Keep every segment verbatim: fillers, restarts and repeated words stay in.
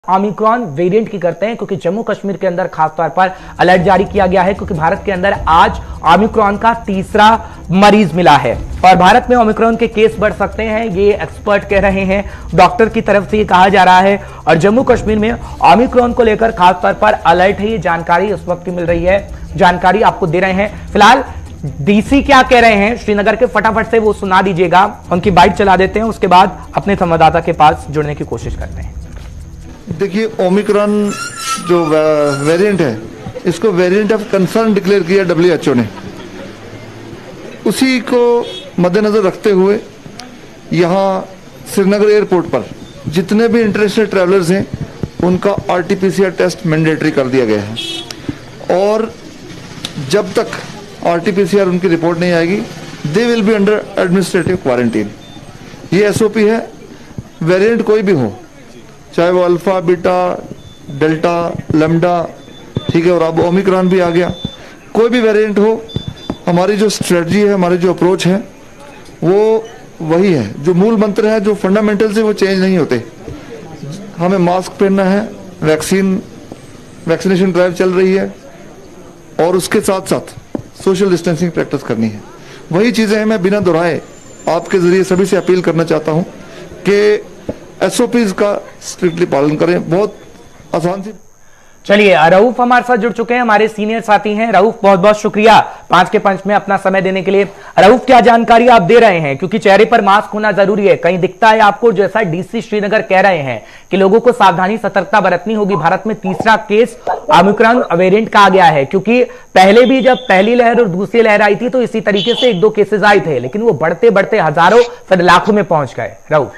Omicron variant की करते हैं क्योंकि जम्मू कश्मीर के अंदर खासतौर पर अलर्ट जारी किया गया है क्योंकि भारत के अंदर आज ओमिक्रॉन का तीसरा मरीज मिला है और भारत में ओमिक्रॉन के केस बढ़ सकते हैं, ये एक्सपर्ट कह रहे हैं, डॉक्टर की तरफ से ये कहा जा रहा है। और जम्मू कश्मीर में ओमिक्रॉन को लेकर खासतौर पर अलर्ट है, ये जानकारी इस वक्त मिल रही है, जानकारी आपको दे रहे हैं। फिलहाल डीसी क्या कह रहे हैं श्रीनगर के, फटाफट से वो सुना दीजिएगा, उनकी बाइट चला देते हैं, उसके बाद अपने संवाददाता के पास जुड़ने की कोशिश करते हैं। देखिए, ओमिक्रॉन जो वेरिएंट है, इसको वेरिएंट ऑफ कंसर्न डिक्लेयर किया डब्ल्यू एच ओ ने। उसी को मद्देनजर रखते हुए यहाँ श्रीनगर एयरपोर्ट पर जितने भी इंटरनेशनल ट्रैवलर्स हैं उनका R T P C R test mandatory कर दिया गया है और जब तक R T P C R उनकी रिपोर्ट नहीं आएगी they will be under administrative quarantine. ये एस ओ पी है। वेरिएंट कोई भी हो, चाहे वो अल्फा, बीटा, डेल्टा, लैम्डा, ठीक है, और अब ओमिक्रॉन भी आ गया, कोई भी वेरिएंट हो, हमारी जो स्ट्रेटजी है, हमारी जो अप्रोच है वो वही है, जो मूल मंत्र है, जो फंडामेंटल से वो चेंज नहीं होते। हमें मास्क पहनना है, वैक्सीन वैक्सीनेशन ड्राइव चल रही है और उसके साथ साथ सोशल डिस्टेंसिंग प्रैक्टिस करनी है। वही चीजें हैं। मैं बिना दोहराए आपके जरिए सभी से अपील करना चाहता हूं कि एस ओ पीज़ का स्ट्रिक्टली पालन करें। बहुत आसान सी। चलिए, रऊफ हमारे साथ जुड़ चुके हैं, हमारे सीनियर साथी हैं। रऊफ, बहुत बहुत शुक्रिया पांच के पंच में अपना समय देने के लिए। रऊफ, क्या जानकारी आप दे रहे हैं, क्योंकि चेहरे पर मास्क होना जरूरी है, कहीं दिखता है आपको जैसा डीसी श्रीनगर कह रहे हैं कि लोगों को सावधानी सतर्कता बरतनी होगी। भारत में तीसरा केस ओमिक्रॉन वेरिएंट का आ गया है, क्योंकि पहले भी जब पहली लहर और दूसरी लहर आई थी तो इसी तरीके से एक दो केसेस आए थे, लेकिन वो बढ़ते बढ़ते हजारों फिर लाखों में पहुंच गए। रऊफ।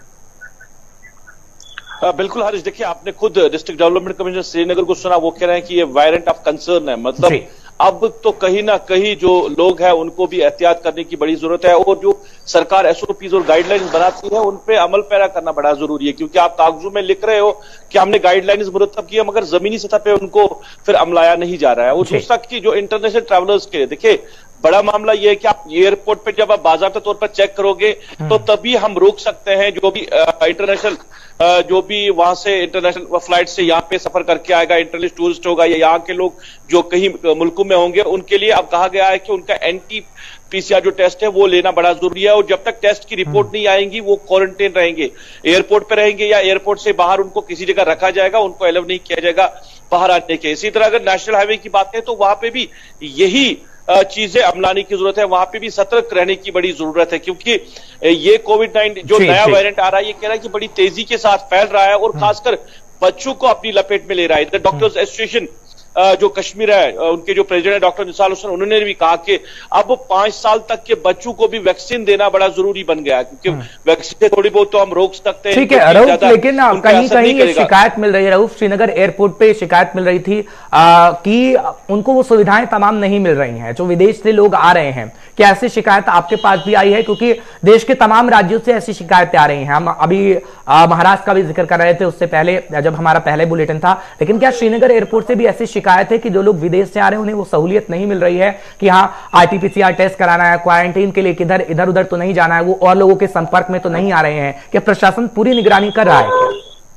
बिल्कुल हरीश, देखिए, आपने खुद डिस्ट्रिक्ट डेवलपमेंट कमिश्नर श्रीनगर को सुना, वो कह रहे हैं कि ये वेरिएंट ऑफ कंसर्न है। मतलब अब तो कहीं ना कहीं जो लोग हैं उनको भी एहतियात करने की बड़ी जरूरत है और जो सरकार एस ओ पीज़ और गाइडलाइंस बनाती है उन पे अमल पैरा करना बड़ा जरूरी है, क्योंकि आप कागजों में लिख रहे हो कि हमने गाइडलाइंस मुरतब किया मगर जमीनी सतह पे उनको फिर अमलाया नहीं जा रहा है। और दूसरा की जो इंटरनेशनल ट्रैवलर्स के लिए, देखिए, बड़ा मामला यह है कि आप एयरपोर्ट पे जब आप बाकायदा तौर पर चेक करोगे तो तभी हम रोक सकते हैं जो भी इंटरनेशनल जो भी वहां से इंटरनेशनल फ्लाइट से यहाँ पे सफर करके आएगा, इंटरनेशनल टूरिस्ट होगा या यहाँ के लोग जो कहीं मुल्कों में होंगे, उनके लिए अब कहा गया है कि उनका एंटी पीसीआर जो टेस्ट है वो लेना बड़ा जरूरी है और जब तक टेस्ट की रिपोर्ट नहीं आएंगी वो क्वारंटाइन रहेंगे, एयरपोर्ट पे रहेंगे या एयरपोर्ट से बाहर उनको किसी जगह रखा जाएगा, उनको अलाउ नहीं किया जाएगा बाहर आने के। इसी तरह अगर नेशनल हाईवे की बात है तो वहां पे भी यही चीजें अमलाने की जरूरत है, वहां पे भी सतर्क रहने की बड़ी जरूरत है, क्योंकि ये कोविड नाइन्टीन जो नया वेरिएंट आ रहा है ये कह रहा है कि बड़ी तेजी के साथ फैल रहा है और खासकर बच्चों को अपनी लपेट में ले रहा है। डॉक्टर्स एसोसिएशन जो कश्मीर है, उनके जो प्रेसिडेंट है डॉक्टर निसार हुसैन, उन्होंने भी कहा कि अब पांच साल तक के बच्चों को भी वैक्सीन देना बड़ा जरूरी बन गया है, क्योंकि वैक्सीन से थोड़ी बहुत तो हम रोक सकते हैं। ठीक है रऊफ, लेकिन कहीं कहीं ये शिकायत मिल रही है रऊफ, श्रीनगर एयरपोर्ट पे शिकायत मिल रही थी आ, कि उनको वो सुविधाएं तमाम नहीं मिल रही हैं जो विदेश से लोग आ रहे हैं। क्या ऐसी शिकायत आपके पास भी आई है, क्योंकि देश के तमाम राज्यों से ऐसी शिकायतें आ रही हैं? हम अभी महाराष्ट्र का भी जिक्र कर रहे थे उससे पहले जब हमारा पहले बुलेटिन था, लेकिन क्या श्रीनगर एयरपोर्ट से भी ऐसी शिकायत है कि जो लोग विदेश से आ रहे हैं उन्हें वो सहूलियत नहीं मिल रही है कि हाँ R T P C R test कराना है, क्वारंटीन के लिए किधर इधर उधर तो नहीं जाना है, वो और लोगों के संपर्क में तो नहीं आ रहे हैं? क्या प्रशासन पूरी निगरानी कर रहा है?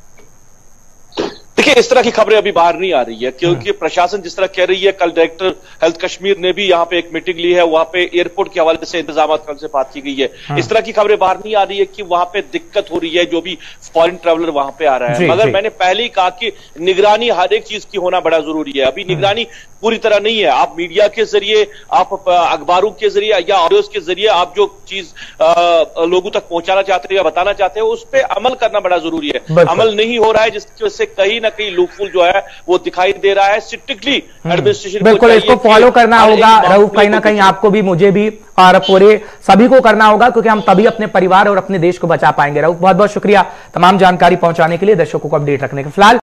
देखिए, इस तरह की खबरें अभी बाहर नहीं आ रही है, क्योंकि प्रशासन जिस तरह कह रही है, कल डायरेक्टर हेल्थ कश्मीर ने भी यहाँ पे एक मीटिंग ली है, वहां पे एयरपोर्ट के हवाले से इंतजाम कल से बात की गई है। इस तरह की खबरें बाहर नहीं आ रही है कि वहां पे दिक्कत हो रही है जो भी फॉरेन ट्रैवलर वहां पे आ रहा है, मगर मैंने पहले ही कहा कि निगरानी हर एक चीज की होना बड़ा जरूरी है। अभी निगरानी पूरी तरह नहीं है। आप मीडिया के जरिए, आप अखबारों के जरिए या ऑडियोज के जरिए आप जो चीज लोगों तक पहुंचाना चाहते हैं या बताना चाहते हैं उस पर अमल करना बड़ा जरूरी है। अमल नहीं हो रहा है, जिसकी वजह से कहीं ना कहीं लूपहोल जो है वो दिखाई दे रहा है। स्ट्रिक्टली एडमिनिस्ट्रेशन बिल्कुल इसको फॉलो करना होगा रऊफ, कहीं ना कहीं आपको भी, मुझे भी और पूरे सभी को करना होगा, क्योंकि हम तभी अपने परिवार और अपने देश को बचा पाएंगे। रऊफ, बहुत बहुत शुक्रिया तमाम जानकारी पहुंचाने के लिए, दर्शकों को अपडेट रखने के। फिलहाल